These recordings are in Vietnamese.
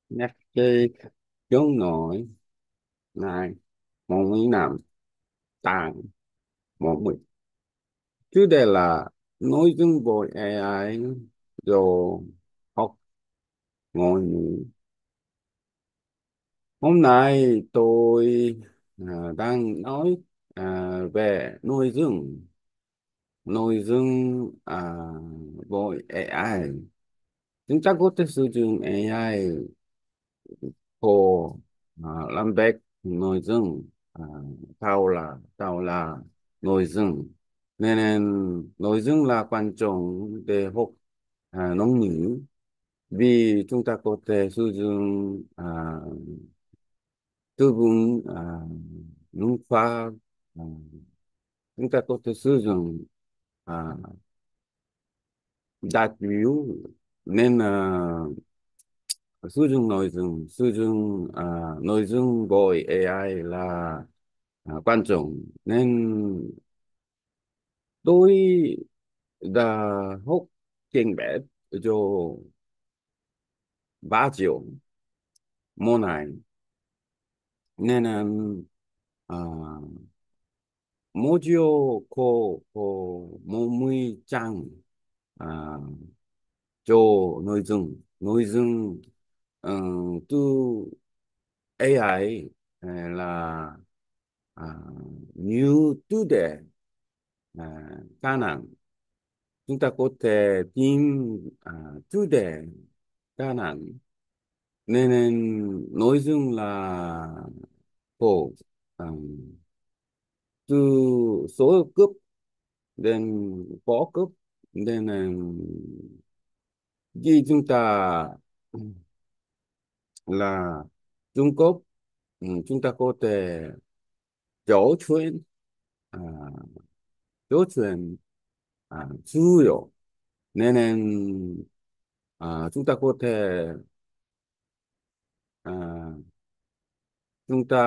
Nhắc cái chống nổi này mong ý làm tàng một mình chủ đề là nội dung bộ AI rồi học ngôn ngữ. Hôm nay tôi đang nói về nội dung bộ AI. Chúng ta có thể sử dụng AI của làm việc nội dung, à, tao là nội dung, nên nội dung là quan trọng để học ngôn ngữ, vì chúng ta có thể sử dụng từ vựng, ngữ pháp, à, chúng ta có thể sử dụng à, đa chiều, nên sử dụng nội dung của AI là quan trọng, nên tôi đã học tiếng Việt cho 3 triệu mỗi ngày, nên à, mỗi triệu có 40 trang à, cho nội dung từ AI, là à, nhiều chủ đề khả năng chúng ta có thể tìm chủ đề đa năng, nên nội dung là khổ, từ số cấp đến phó cấp, nên khi chúng ta là trung cấp, chúng ta có thể trò chuyện, à, trò chuyện dữ liệu, nên chúng ta có thể à, chúng ta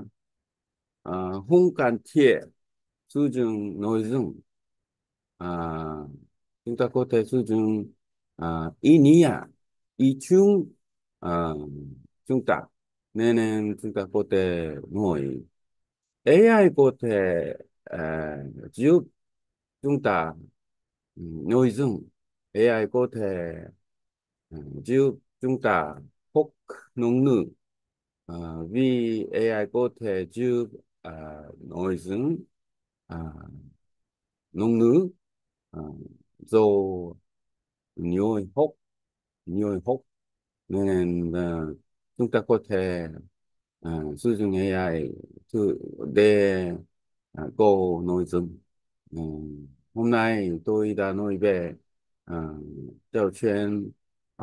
không cần thiết sử dụng nội dung, à, chúng ta có thể sử dụng ý nghĩa, ý chung à, chúng ta, nên chúng ta có thể nói AI có thể giúp chúng ta nội dung, AI có thể giúp chúng ta học ngôn ngữ, à, vì AI có thể giúp nội dung, à, ngôn ngữ, à, rồi nhiều học, nên chúng ta có thể sử dụng AI để có nội dung. Ừ, hôm nay tôi đã nói về trò chuyện, à,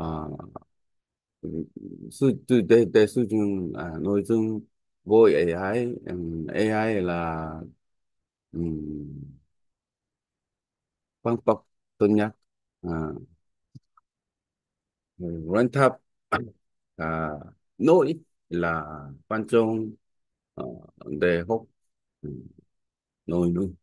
để sử dụng nội dung với AI. AI là um, phương pháp tốt nhất. À, Run thấp, à, nỗi là quan trọng để học nội dung.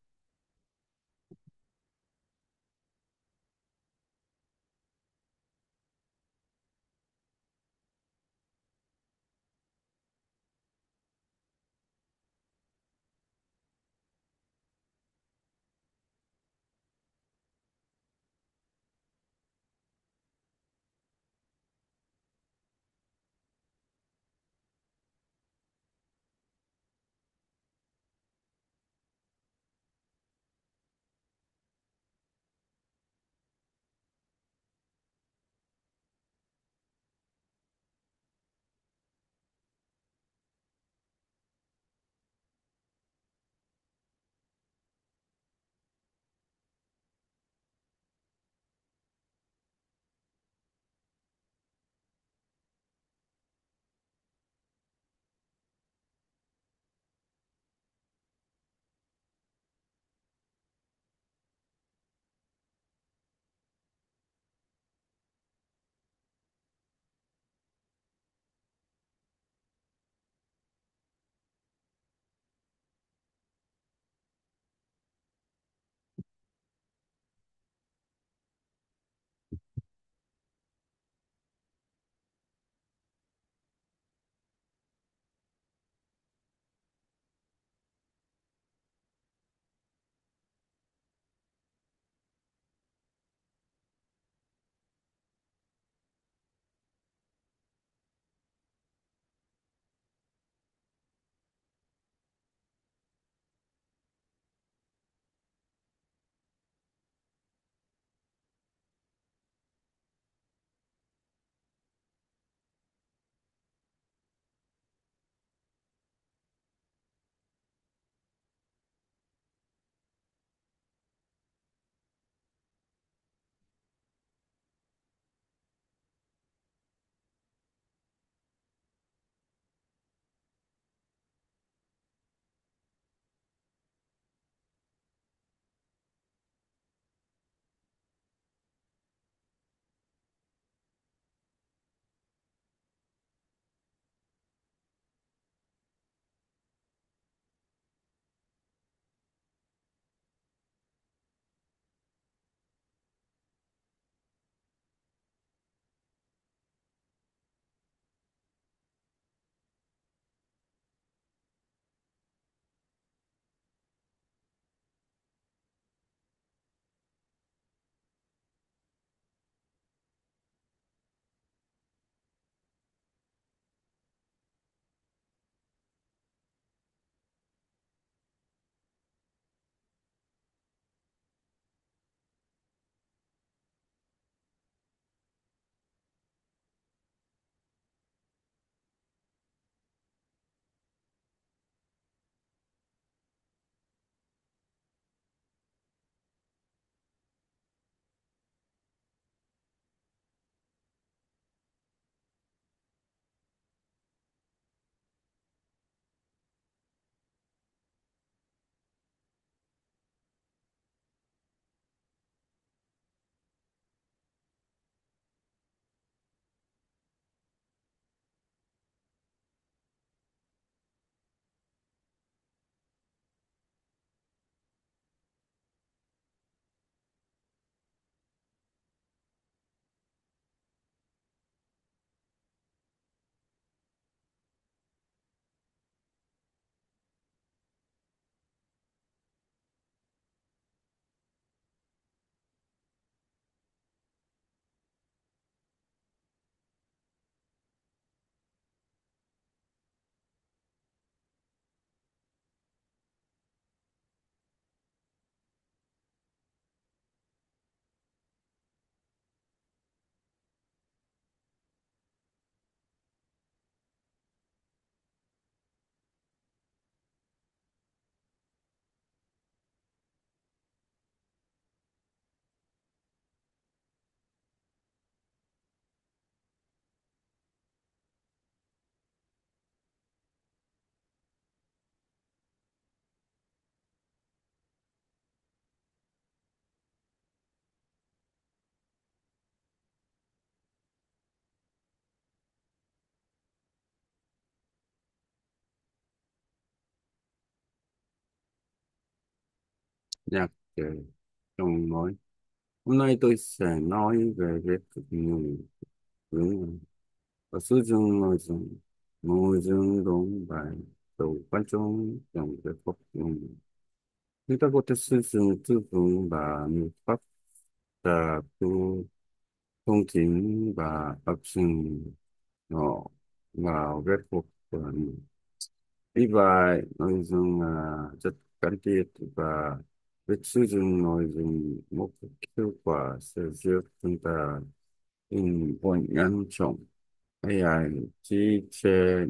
nhạc trong nói. Hôm nay tôi sẽ nói về việc nhiều hướng và sử dụng nội dung đúng bài đầu quan trọng trong việc học. Chúng ta có thể sử dụng từ vựng và ngữ pháp và tu thông tin và áp dụng nó vào việc học của mình. Vì vậy, nội dung rất cần thiết và việc sử dụng nội dung một cách hiệu quả sẽ giúp chúng ta in ổn nhanh chóng AI trí tuệ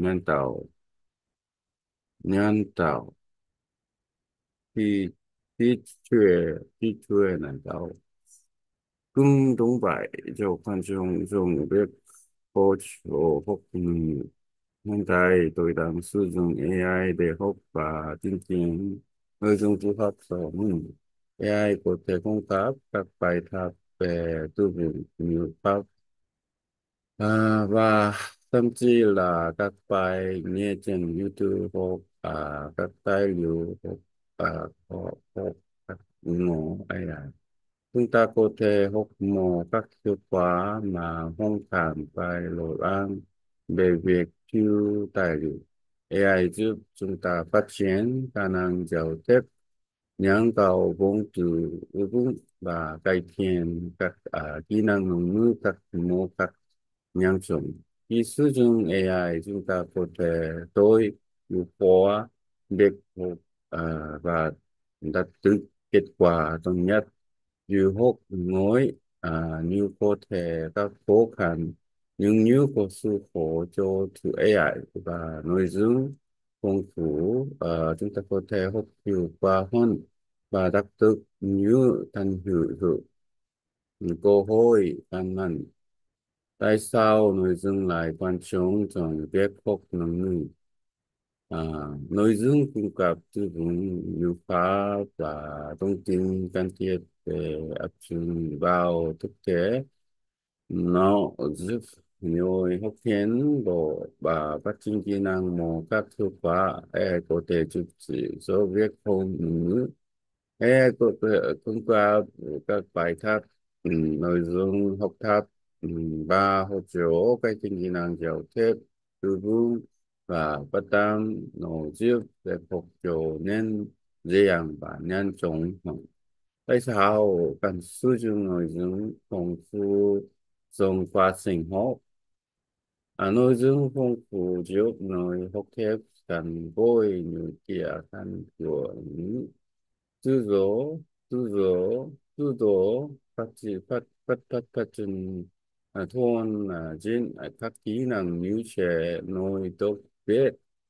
nhân tạo khi trí trí tuệ nhân tạo cũng đúng vậy cho quan trọng trong việc hỗ trợ học. Hiện tại tôi đang sử dụng AI để học và tìm kiếm nội dung phù hợp cho mình. AI có thể cung cấp các bài tập về tư vấn ngữ pháp và thậm chí là các bài nghe trên YouTube hoặc các tài liệu hoặc hoặc các ngôn AI. Chúng ta có thể học một cách hiệu quả mà không cần phải lo lắng về việc thiếu tài liệu. AI giúp chúng ta phát triển khả năng giao tiếp, nâng cao vốn từ vững và cải thiện các kỹ năng ngôn ngữ các một cách nhanh chóng. Khi sử dụng AI, chúng ta có thể tối ưu hóa việc học và đạt được kết quả tốt nhất. Dù học nói như có thể các khó khăn, nhưng như có sự hỗ trợ từ AI và nội dung phong phú, chúng ta có thể học hiệu quả hơn và đạt được như thành hữu hữu cơ hội căn bản. Tại sao nội dung lại quan trọng trong việc học ngôn ngữ? À, nội dung cung cấp từ vựng ngữ pháp và thông tin cần thiết để áp dụng vào thực tế. Nó giúp người học viên bộ và phát triển kỹ năng một cách hiệu quả để có thể giúp chỉ cho việc học ngôn ngữ. Có thể thông qua các bài tập, nội dung học tập, và hỗ trợ cái kỹ năng giao tiếp, từ vựng và phát âm, nó giúp để học trở nên dễ dàng và nhanh chóng hơn. Tại sao cần sử dụng nội dung phong phú trong quá trình học? Nội dung phong phú giúp người học tiếp cận với những kia khăn của những tự do, tự do phát triển thôn trên các kỹ năng như trẻ nói tốt biết.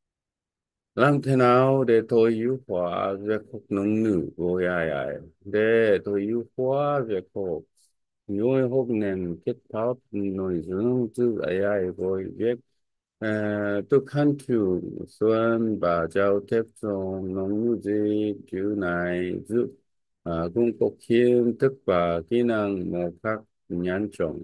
Làm thế nào để tôi hiệu hóa việc học ngôn ngữ của AI? Để tôi hiệu hóa việc học, người học nên kết hợp nội dung từ AI với việc thực hành thường xuyên và giao tiếp trong ngôn ngữ gì kiểu này giúp cung cấp kiến thức và kỹ năng một cách nhanh chóng.